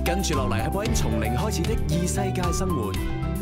跟住落嚟係播緊從零開始的異世界生活。